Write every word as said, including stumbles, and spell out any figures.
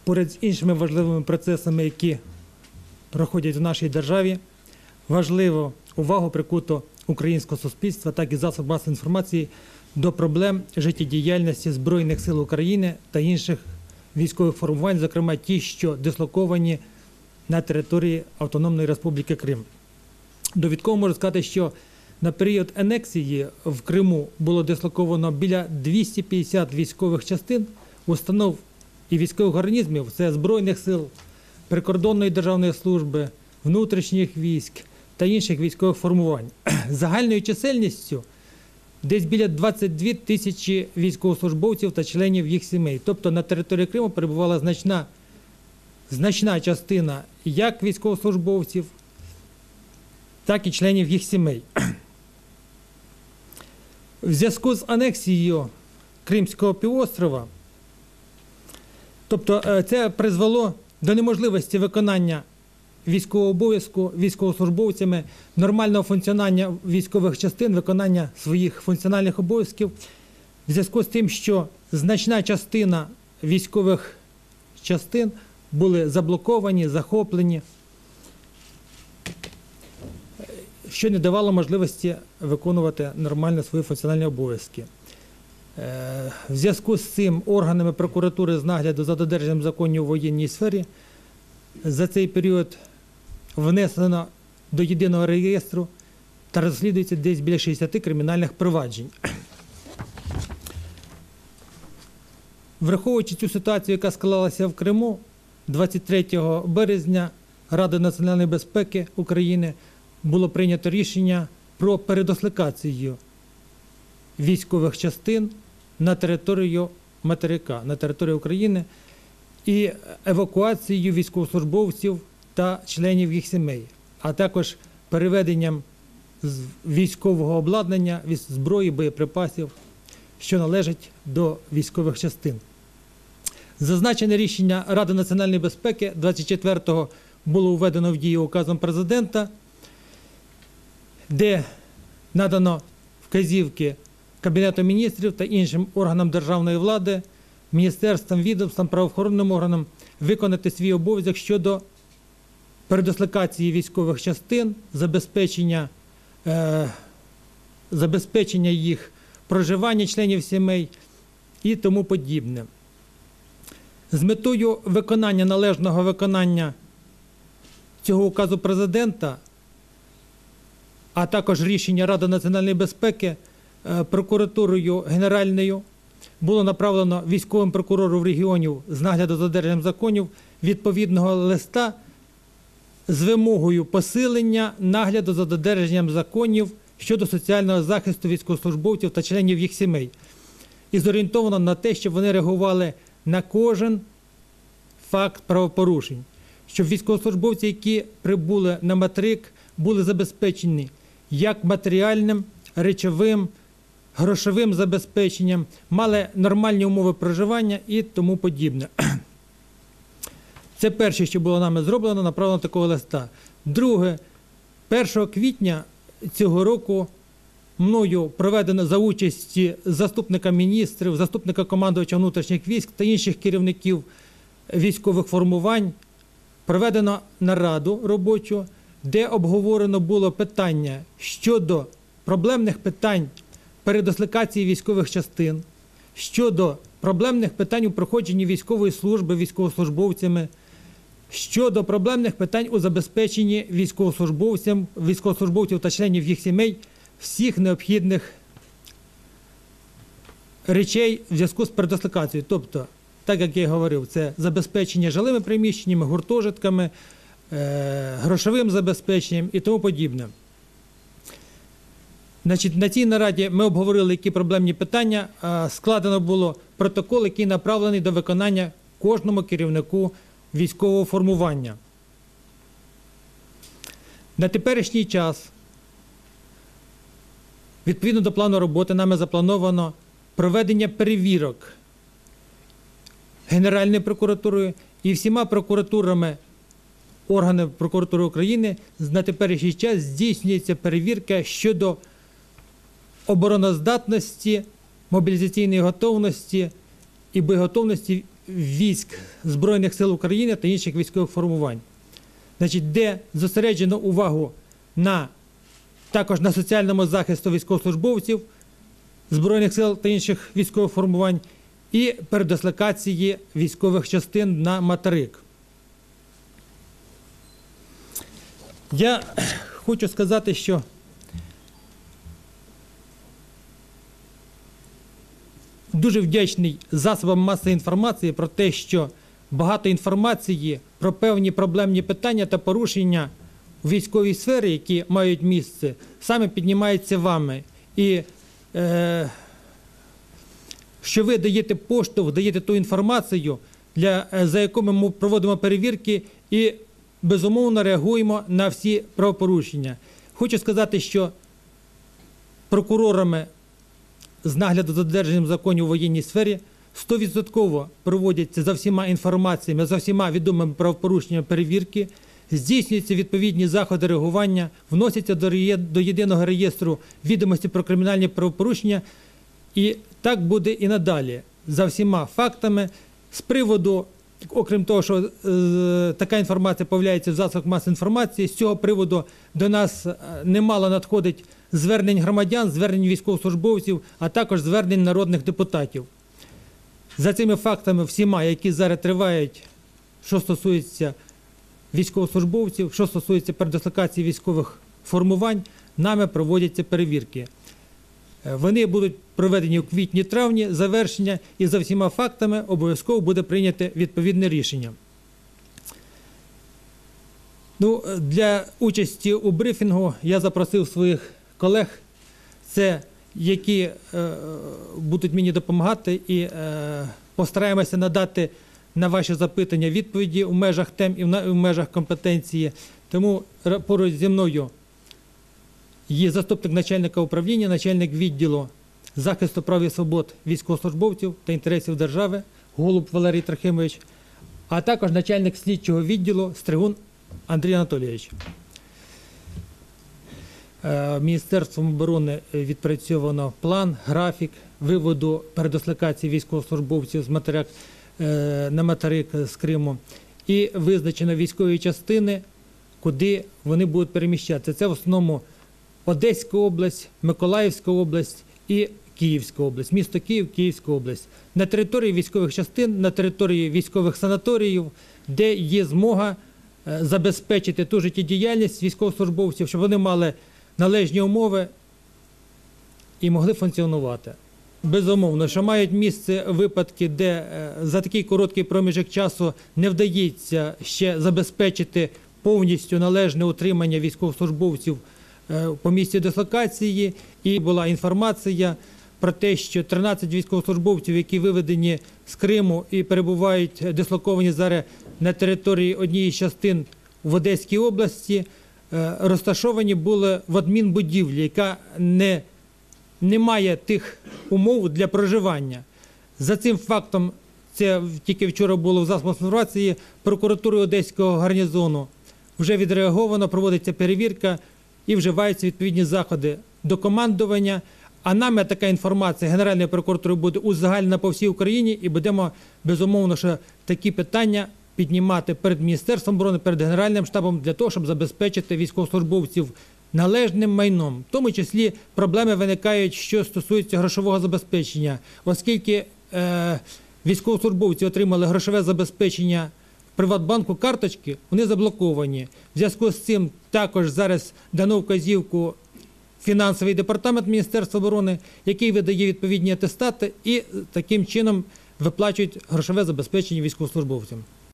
поряд з іншими важливими процесами, які проходять в нашій державі, важливо увагу прикуто українського суспільства, так і засоб масової інформації до проблем життєдіяльності Збройних сил України та інших військових формувань, зокрема ті, що дислоковані на території Автономної Республіки Крим. Довідково можу сказати, що на період анексії в Криму було дислоковано біля двохсот п'ятдесят військових частин, установ і військових організмів, це Збройних сил, Прикордонної державної служби, внутрішніх військ та інших військових формувань. Загальною чисельністю десь біля двадцять дві тисячі військовослужбовців та членів їх сімей. Тобто на території Криму перебувала значна, значна частина як військовослужбовців, так і членів їх сімей. В зв'язку з анексією Кримського півострова, тобто це призвело до неможливості виконання військового обов'язку військовослужбовцями, нормального функціонування військових частин, виконання своїх функціональних обов'язків, в зв'язку з тим, що значна частина військових частин були заблоковані, захоплені, що не давало можливості виконувати нормально свої функціональні обов'язки. В зв'язку з цим органами прокуратури з нагляду за додержанням законів у воєнній сфері за цей період внесено до єдиного реєстру та розслідується десь біля шістдесят кримінальних проваджень. Враховуючи цю ситуацію, яка склалася в Криму, двадцять третього березня Радою національної безпеки України було прийнято рішення про передислокацію військових частин на територію материка, на територію України і евакуацію військовослужбовців та членів їх сімей, а також переведенням військового обладнання, зброї, боєприпасів, що належить до військових частин. Зазначене рішення Ради національної безпеки двадцять четвертого було введено в дію указом президента, де надано вказівки Кабінету міністрів та іншим органам державної влади, міністерствам, відомствам, правоохоронним органам виконати свій обов'язок щодо передислокації військових частин, забезпечення, е, забезпечення їх проживання членів сімей і тому подібне. З метою виконання, належного виконання цього указу президента, а також рішення Ради національної безпеки, прокуратурою Генеральною було направлено військовим прокурору в регіонів з нагляду за додержанням законів відповідного листа з вимогою посилення нагляду за додержанням законів щодо соціального захисту військовослужбовців та членів їх сімей. І зорієнтовано на те, щоб вони реагували на кожен факт правопорушень, щоб військовослужбовці, які прибули на материк, були забезпечені як матеріальним, речовим, грошовим забезпеченням, мали нормальні умови проживання і тому подібне. Це перше, що було нами зроблено, направлено такого листа. Друге, першого квітня цього року мною проведено за участі заступника міністрів, заступника командувача внутрішніх військ та інших керівників військових формувань, проведено нараду робочу, де обговорено було питання щодо проблемних питань передислокації військових частин, щодо проблемних питань у проходженні військової служби військовослужбовцями, щодо проблемних питань у забезпеченні військовослужбовцям, військовослужбовців та членів їх сімей всіх необхідних речей в зв'язку з передислокацією. Тобто, так як я говорив, це забезпечення жилими приміщеннями, гуртожитками, грошовим забезпеченням і тому подібне. Значить, на цій нараді ми обговорили, які проблемні питання. Складено було протокол, який направлений до виконання кожному керівнику військового формування. На теперішній час, відповідно до плану роботи, нами заплановано проведення перевірок Генеральною прокуратурою і всіма прокуратурами органів прокуратури України на теперішній час здійснюється перевірка щодо обороноздатності, мобілізаційної готовності і боєготовності військ Збройних сил України та інших військових формувань. Значить, де зосереджено увагу на, також на соціальному захисту військовослужбовців Збройних сил та інших військових формувань і передислокації військових частин на материк. Я хочу сказати, що дуже вдячний засобам масової інформації про те, що багато інформації про певні проблемні питання та порушення у військовій сфері, які мають місце, саме піднімається вами. І е, що ви даєте поштовх, даєте ту інформацію, для, за яку ми проводимо перевірки і безумовно реагуємо на всі правопорушення. Хочу сказати, що прокурорами з нагляду за додержанням законів у воєнній сфері сто відсотків проводяться за всіма інформаціями, за всіма відомими правопорушеннями перевірки, здійснюються відповідні заходи реагування, вносяться до, до єдиного реєстру відомості про кримінальні правопорушення, і так буде і надалі за всіма фактами. З приводу, окрім того, що е, така інформація появляється в засобах масової інформації, з цього приводу до нас немало надходить звернень громадян, звернень військовослужбовців, а також звернень народних депутатів. За цими фактами всіма, які зараз тривають, що стосується військовослужбовців, що стосується передислокації військових формувань, нами проводяться перевірки. Вони будуть проведені у квітні-травні, завершення, і за всіма фактами обов'язково буде прийнято відповідне рішення. Ну, для участі у брифінгу я запросив своїх колег, це які е, будуть мені допомагати, і е, постараємося надати на ваші запитання відповіді у межах тем і в межах компетенції. Тому поруч зі мною є заступник начальника управління, начальник відділу захисту прав і свобод військовослужбовців та інтересів держави Голуб Валерій Трохимович, а також начальник слідчого відділу Стригун Андрій Анатолійович. Міністерством оборони відпрацьовано план, графік виводу передислокації військовослужбовців з материк, на материк з Криму і визначено військові частини, куди вони будуть переміщатися. Це в основному Одеська область, Миколаївська область і Київська область, місто Київ, Київська область. На території військових частин, на території військових санаторіїв, де є змога забезпечити ту життєдіяльність військовослужбовців, щоб вони мали належні умови і могли функціонувати. Безумовно, що мають місце випадки, де за такий короткий проміжок часу не вдається ще забезпечити повністю належне утримання військовослужбовців по місці дислокації, і була інформація про те, що тринадцять військовослужбовців, які виведені з Криму і перебувають дислоковані зараз на території однієї з частин в Одеській області, розташовані були в адмінбудівлі, яка не, не має тих умов для проживання. За цим фактом, це тільки вчора було в засобах інформації, прокуратурою Одеського гарнізону вже відреаговано, проводиться перевірка і вживаються відповідні заходи до командування. А нами така інформація Генеральної прокуратури буде узагальнена по всій Україні, і будемо, безумовно, що такі питання піднімати перед Міністерством оборони, перед Генеральним штабом для того, щоб забезпечити військовослужбовців належним майном. В тому числі проблеми виникають, що стосується грошового забезпечення, оскільки е, військовослужбовці отримали грошове забезпечення в Приватбанку карточки, вони заблоковані. В зв'язку з цим також зараз дано вказівку фінансовий департамент Міністерства оборони, який видає відповідні атестати і таким чином виплачують грошове забезпечення військовослужбовцям.